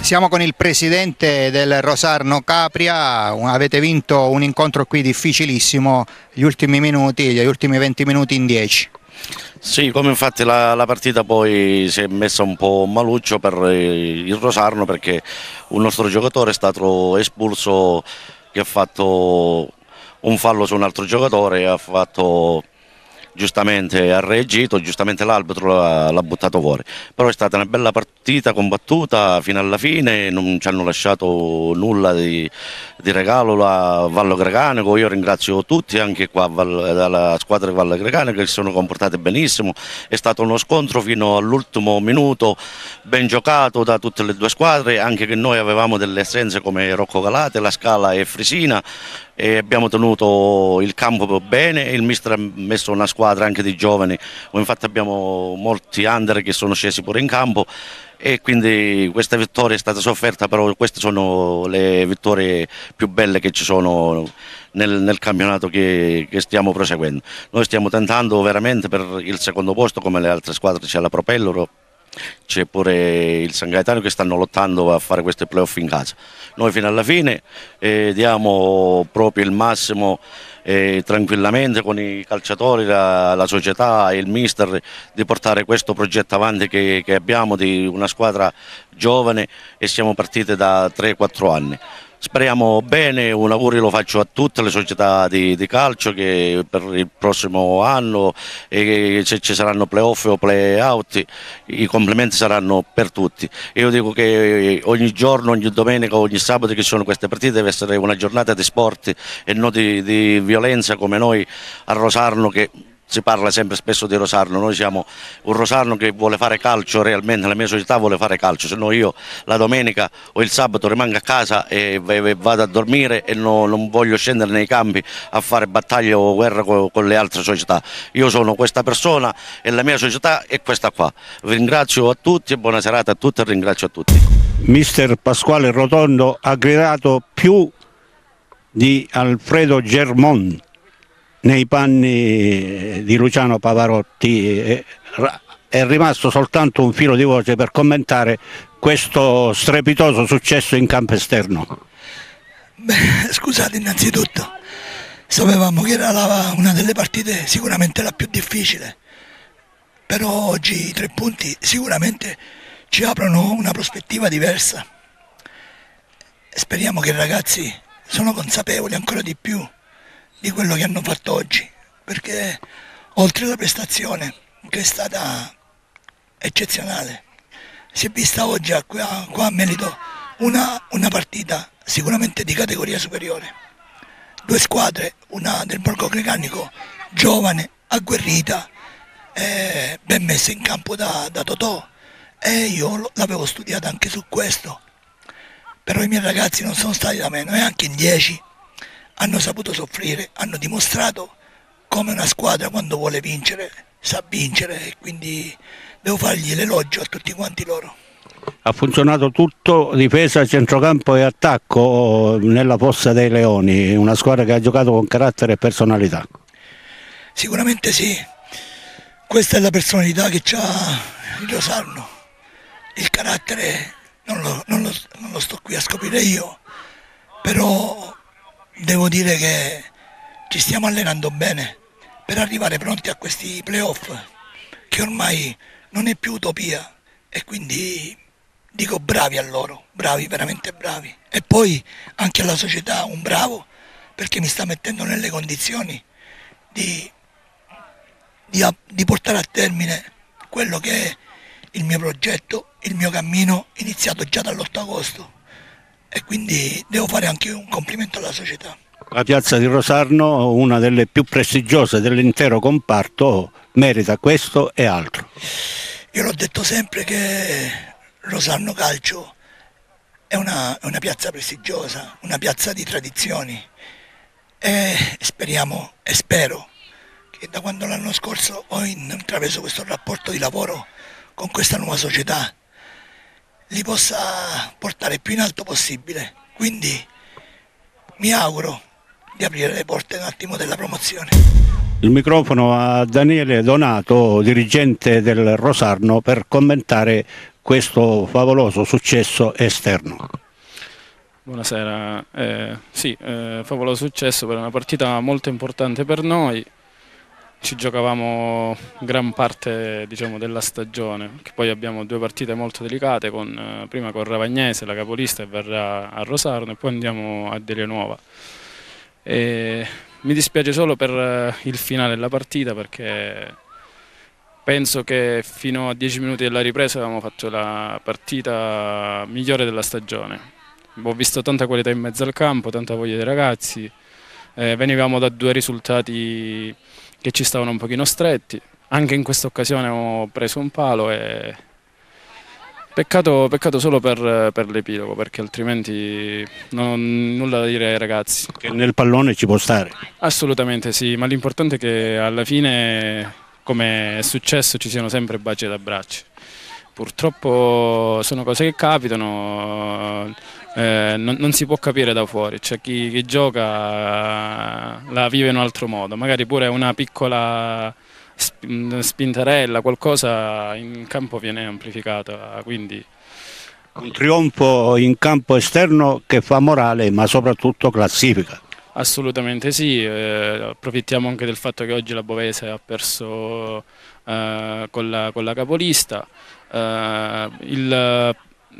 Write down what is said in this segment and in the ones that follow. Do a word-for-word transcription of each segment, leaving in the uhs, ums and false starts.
Siamo con il presidente del Rosarno Capria, avete vinto un incontro qui difficilissimo, gli ultimi minuti, gli ultimi venti minuti in dieci. Sì, come infatti la, la partita poi si è messa un po' maluccio per il Rosarno, perché un nostro giocatore è stato espulso, che ha fatto un fallo su un altro giocatore e ha fatto... giustamente ha reagito, giustamente l'arbitro l'ha buttato fuori, però è stata una bella partita combattuta fino alla fine, non ci hanno lasciato nulla di, di regalo la Vallo Grecanico. Io ringrazio tutti anche qua dalla squadra di Vallo Grecanico che si sono comportati benissimo, è stato uno scontro fino all'ultimo minuto ben giocato da tutte le due squadre, anche che noi avevamo delle essenze come Rocco Galate, La Scala e Frisina, e abbiamo tenuto il campo bene. Il mister ha messo una squadra anche di giovani, infatti abbiamo molti under che sono scesi pure in campo, e quindi questa vittoria è stata sofferta, però queste sono le vittorie più belle che ci sono nel, nel campionato che, che stiamo proseguendo. Noi stiamo tentando veramente per il secondo posto come le altre squadre, c'è la Propellero, c'è pure il San Gaetano che stanno lottando a fare questi playoff in casa. Noi fino alla fine eh, diamo proprio il massimo eh, tranquillamente con i calciatori, la, la società e il mister, di portare questo progetto avanti che, che abbiamo di una squadra giovane, e siamo partiti da tre quattro anni. Speriamo bene, un augurio lo faccio a tutte le società di, di calcio che per il prossimo anno, e se ci saranno playoff o play-out, i complimenti saranno per tutti. Io dico che ogni giorno, ogni domenica, ogni sabato che ci sono queste partite deve essere una giornata di sport e non di, di violenza, come noi a Rosarno, che si parla sempre spesso di Rosarno. Noi siamo un Rosarno che vuole fare calcio realmente, la mia società vuole fare calcio, se no io la domenica o il sabato rimango a casa e vado a dormire e no, non voglio scendere nei campi a fare battaglie o guerra con, con le altre società. Io sono questa persona e la mia società è questa qua. Vi ringrazio a tutti e buona serata a tutti, e ringrazio a tutti. Mister Pasquale Rotondo ha gridato più di Alfredo Germont nei panni di Luciano Pavarotti, è rimasto soltanto un filo di voce per commentare questo strepitoso successo in campo esterno. Beh, scusate, innanzitutto sapevamo che era la, una delle partite sicuramente la più difficile, però oggi i tre punti sicuramente ci aprono una prospettiva diversa. Speriamo che i ragazzi sono consapevoli ancora di più di quello che hanno fatto oggi, perché oltre alla prestazione, che è stata eccezionale, si è vista oggi a, qua, qua a Melito una, una partita sicuramente di categoria superiore. Due squadre, una del Borgo Grecanico giovane, agguerrita, eh, ben messa in campo da, da Totò, e io l'avevo studiata anche su questo, però i miei ragazzi non sono stati da meno, e anche in dieci hanno saputo soffrire, hanno dimostrato come una squadra quando vuole vincere sa vincere, e quindi devo fargli l'elogio a tutti quanti loro. Ha funzionato tutto, difesa, centrocampo e attacco nella Fossa dei Leoni, una squadra che ha giocato con carattere e personalità. Sicuramente sì, questa è la personalità che ha il Rosarno, il carattere non lo, non lo, non lo sto qui a scoprire io, però devo dire che ci stiamo allenando bene per arrivare pronti a questi playoff, che ormai non è più utopia, e quindi dico bravi a loro, bravi, veramente bravi. E poi anche alla società un bravo, perché mi sta mettendo nelle condizioni di, di, di portare a termine quello che è il mio progetto, il mio cammino iniziato già dall'otto agosto. E quindi devo fare anche un complimento alla società. La piazza di Rosarno, una delle più prestigiose dell'intero comparto, merita questo e altro. Io l'ho detto sempre che Rosarno Calcio è una, è una piazza prestigiosa, una piazza di tradizioni, e speriamo e spero che da quando l'anno scorso ho intrapreso questo rapporto di lavoro con questa nuova società li possa portare più in alto possibile, quindi mi auguro di aprire le porte un attimo della promozione. Il microfono a Daniele Donato, dirigente del Rosarno, per commentare questo favoloso successo esterno. Buonasera, eh, sì, eh, favoloso successo per una partita molto importante per noi. Ci giocavamo gran parte, diciamo, della stagione, che poi abbiamo due partite molto delicate, con, eh, prima con Ravagnese, la capolista, e verrà a Rosarno, e poi andiamo a Delia Nuova. E mi dispiace solo per il finale della partita, perché penso che fino a dieci minuti della ripresa avevamo fatto la partita migliore della stagione. Ho visto tanta qualità in mezzo al campo, tanta voglia dei ragazzi, eh, venivamo da due risultati che ci stavano un pochino stretti, anche in questa occasione ho preso un palo e peccato, peccato solo per, per l'epilogo, perché altrimenti non ho nulla da dire ai ragazzi. Che nel pallone ci può stare? Assolutamente sì, ma l'importante è che alla fine, come è successo, ci siano sempre baci ed abbracci. Purtroppo sono cose che capitano, eh, non, non si può capire da fuori, cioè chi, chi gioca la vive in un altro modo, magari pure una piccola spintarella, qualcosa in campo viene amplificata, quindi... Un trionfo in campo esterno che fa morale, ma soprattutto classifica. Assolutamente sì, eh, approfittiamo anche del fatto che oggi la Bovese ha perso eh, con, la, con la capolista. Uh, il,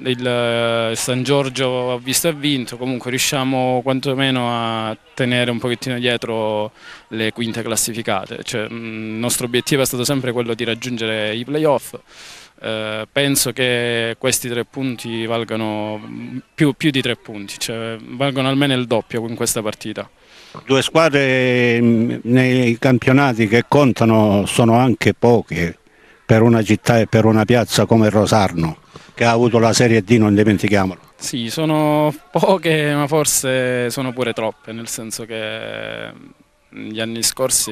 il San Giorgio ha visto e vinto, comunque riusciamo quantomeno a tenere un pochettino dietro le quinte classificate, cioè, il nostro obiettivo è stato sempre quello di raggiungere i playoff. Uh, penso che questi tre punti valgano più, più di tre punti, cioè valgono almeno il doppio in questa partita. Due squadre nei campionati che contano sono anche poche per una città e per una piazza come Rosarno, che ha avuto la Serie D, non dimentichiamolo. Sì, sono poche, ma forse sono pure troppe, nel senso che gli anni scorsi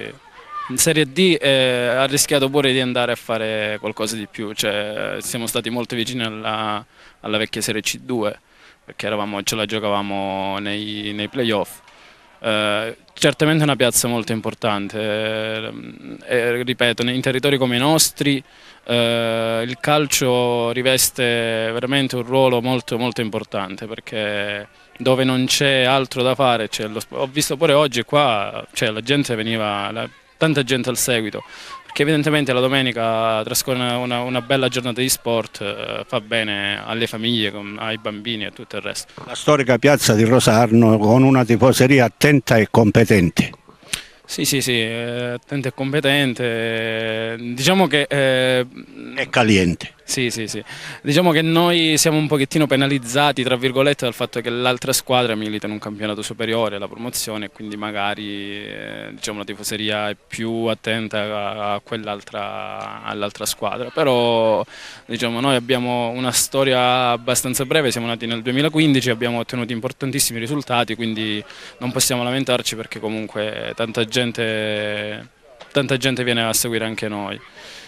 in Serie D eh, ha rischiato pure di andare a fare qualcosa di più, cioè, siamo stati molto vicini alla, alla vecchia Serie C due, perché eravamo, ce la giocavamo nei, nei playoff. Uh, certamente è una piazza molto importante, eh, eh, ripeto, in territori come i nostri eh, il calcio riveste veramente un ruolo molto, molto importante, perché dove non c'è altro da fare, lo, ho visto pure oggi qua, cioè, la gente veniva, la, tanta gente al seguito, perché evidentemente la domenica trascorre una, una bella giornata di sport, eh, fa bene alle famiglie, ai bambini e tutto il resto. La storica piazza di Rosarno con una tifoseria attenta e competente. Sì, sì, sì, eh, attenta e competente, diciamo che... Eh, è caliente. Sì, sì, sì. Diciamo che noi siamo un pochettino penalizzati, tra virgolette, dal fatto che l'altra squadra milita in un campionato superiore, la promozione, e quindi magari eh, diciamo, la tifoseria è più attenta a, a quell'altra, all'altra squadra. Però diciamo, noi abbiamo una storia abbastanza breve, siamo nati nel duemilaquindici, abbiamo ottenuto importantissimi risultati, quindi non possiamo lamentarci, perché comunque tanta gente, tanta gente viene a seguire anche noi.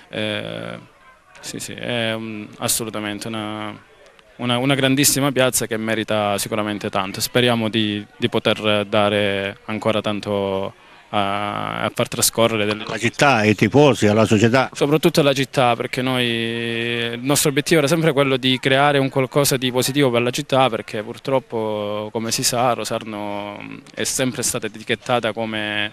Eh, Sì, sì, è um, assolutamente una, una, una grandissima piazza che merita sicuramente tanto. Speriamo di, di poter dare ancora tanto a, a far trascorrere delle... alla città, ai tifosi, alla società. Soprattutto alla città, perché noi, il nostro obiettivo era sempre quello di creare un qualcosa di positivo per la città, perché purtroppo, come si sa, Rosarno è sempre stata etichettata come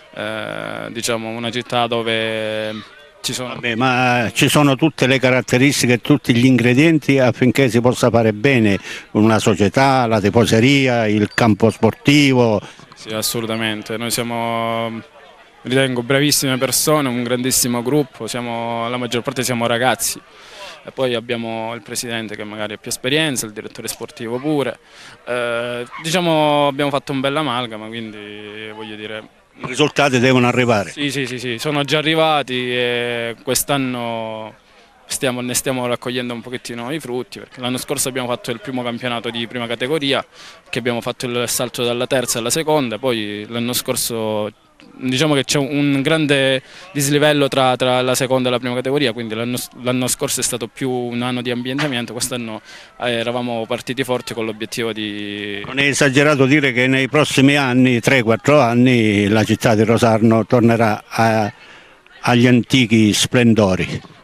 eh, diciamo, una città dove... Ci sono. Vabbè, ma ci sono tutte le caratteristiche, tutti gli ingredienti affinché si possa fare bene una società, la tifoseria, il campo sportivo. Sì, assolutamente, noi siamo, ritengo, bravissime persone, un grandissimo gruppo, siamo, la maggior parte siamo ragazzi, e poi abbiamo il presidente che magari ha più esperienza, il direttore sportivo pure, eh, diciamo abbiamo fatto un bel amalgama, quindi voglio dire... I risultati devono arrivare. Sì, sì, sì, sì, sono già arrivati e quest'anno stiamo, ne stiamo raccogliendo un pochettino i frutti, perché l'anno scorso abbiamo fatto il primo campionato di prima categoria, che abbiamo fatto il salto dalla terza alla seconda, poi l'anno scorso diciamo che c'è un grande dislivello tra, tra la seconda e la prima categoria, quindi l'anno scorso è stato più un anno di ambientamento, quest'anno eh, eravamo partiti forti con l'obiettivo di... Non è esagerato dire che nei prossimi anni, tre quattro anni, la città di Rosarno tornerà a, agli antichi splendori.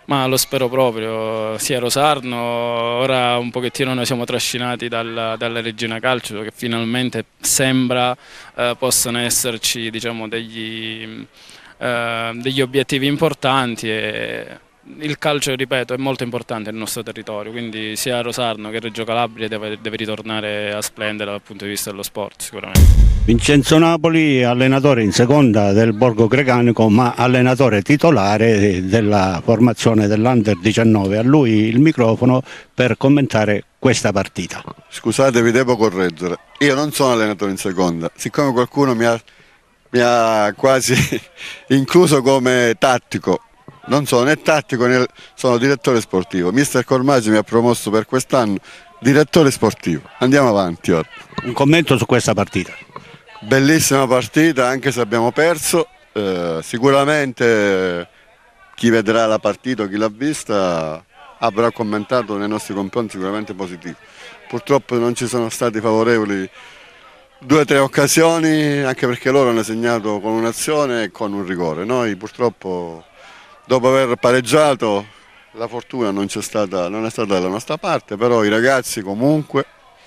Ma lo spero proprio, sia Rosarno, ora un pochettino noi siamo trascinati dal, dalla Regina Calcio che finalmente sembra eh, possano esserci, diciamo, degli, eh, degli obiettivi importanti e il calcio, ripeto, è molto importante nel nostro territorio, quindi sia Rosarno che Reggio Calabria deve, deve ritornare a splendere dal punto di vista dello sport sicuramente. Vincenzo Napoli, allenatore in seconda del Borgo Grecanico, ma allenatore titolare della formazione dell'Under diciannove. A lui il microfono per commentare questa partita. Scusate, vi devo correggere. Io non sono allenatore in seconda, siccome qualcuno mi ha, mi ha quasi incluso come tattico. Non sono né tattico né sono direttore sportivo. Mister Cormaggi mi ha promosso per quest'anno direttore sportivo. Andiamo avanti ora. Un commento su questa partita. Bellissima partita, anche se abbiamo perso. Eh, sicuramente chi vedrà la partita o chi l'ha vista avrà commentato nei nostri confronti sicuramente positivo. Purtroppo non ci sono stati favorevoli due o tre occasioni, anche perché loro hanno segnato con un'azione e con un rigore. Noi purtroppo, dopo aver pareggiato, la fortuna non c'è stata, non è stata dalla nostra parte, però i ragazzi comunque,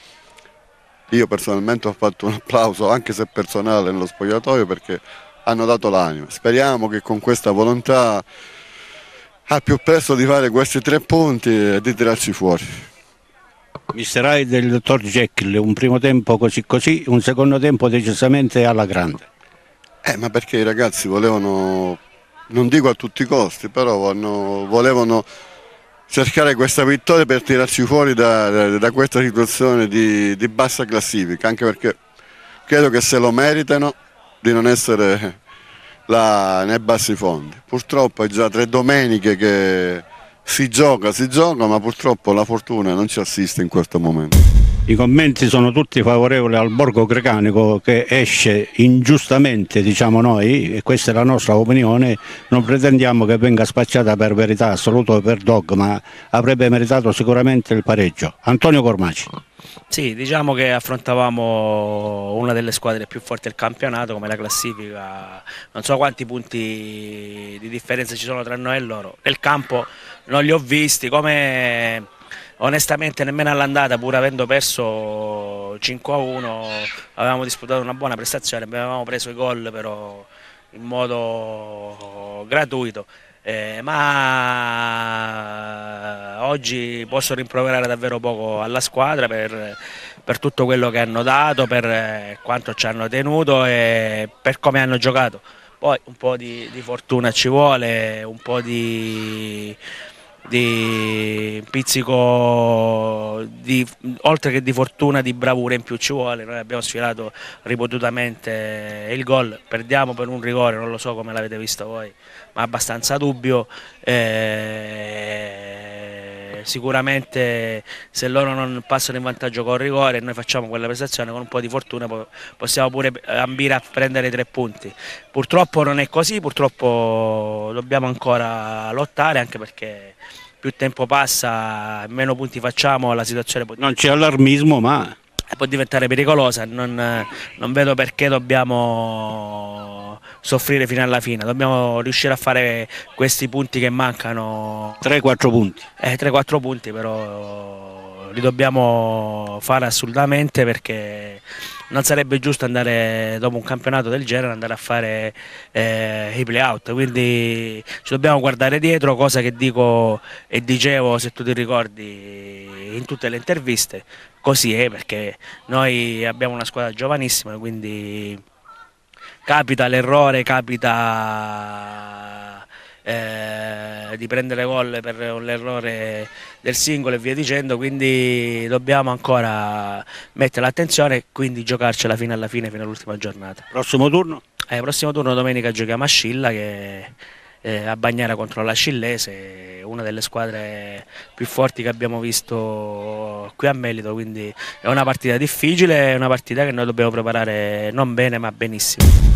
io personalmente ho fatto un applauso, anche se personale, nello spogliatoio perché hanno dato l'anima. Speriamo che con questa volontà al più presto di fare questi tre punti e di tirarci fuori. Mister Hyde del dottor Jekyll, un primo tempo così così, un secondo tempo decisamente alla grande. Eh, ma perché i ragazzi volevano, non dico a tutti i costi, però vanno, volevano cercare questa vittoria per tirarci fuori da, da, da questa situazione di, di bassa classifica, anche perché credo che se lo meritano di non essere là nei bassi fondi. Purtroppo è già tre domeniche che si gioca, si gioca, ma purtroppo la fortuna non ci assiste in questo momento. I commenti sono tutti favorevoli al Borgo Grecanico che esce ingiustamente, diciamo noi, e questa è la nostra opinione, non pretendiamo che venga spacciata per verità assoluta o per dogma, avrebbe meritato sicuramente il pareggio. Antonio Cormaggi. Sì, diciamo che affrontavamo una delle squadre più forti del campionato come la classifica, non so quanti punti di differenza ci sono tra noi e loro, nel campo non li ho visti, come onestamente nemmeno all'andata, pur avendo perso cinque a uno, avevamo disputato una buona prestazione, avevamo preso i gol però in modo gratuito. Eh, ma oggi posso rimproverare davvero poco alla squadra per, per tutto quello che hanno dato, per quanto ci hanno tenuto e per come hanno giocato. Poi un po' di, di fortuna ci vuole, un po' di, di pizzico, di, oltre che di fortuna, di bravura in più ci vuole. Noi abbiamo sfilato ripetutamente il gol, perdiamo per un rigore, non lo so come l'avete visto voi, ma abbastanza dubbio. Eh, sicuramente se loro non passano in vantaggio con rigore e noi facciamo quella prestazione, con un po' di fortuna possiamo pure ambire a prendere i tre punti. Purtroppo non è così, purtroppo dobbiamo ancora lottare, anche perché più tempo passa, meno punti facciamo, la situazione può... Non c'è allarmismo, ma può diventare pericolosa, non, non vedo perché dobbiamo soffrire fino alla fine, dobbiamo riuscire a fare questi punti che mancano. tre quattro punti. Eh, tre quattro punti però li dobbiamo fare assolutamente, perché non sarebbe giusto andare dopo un campionato del genere andare a fare eh, i play out, quindi ci dobbiamo guardare dietro, cosa che dico e dicevo, se tu ti ricordi, in tutte le interviste. Così è, perché noi abbiamo una squadra giovanissima, quindi capita l'errore, capita eh, di prendere gol per l'errore del singolo e via dicendo, quindi dobbiamo ancora mettere l'attenzione e quindi giocarcela fino alla fine, fino all'ultima giornata. Prossimo turno? Eh, prossimo turno domenica giochiamo a Scilla, che eh, a Bagnara contro la Scillese, una delle squadre più forti che abbiamo visto qui a Melito, quindi è una partita difficile, è una partita che noi dobbiamo preparare non bene ma benissimo.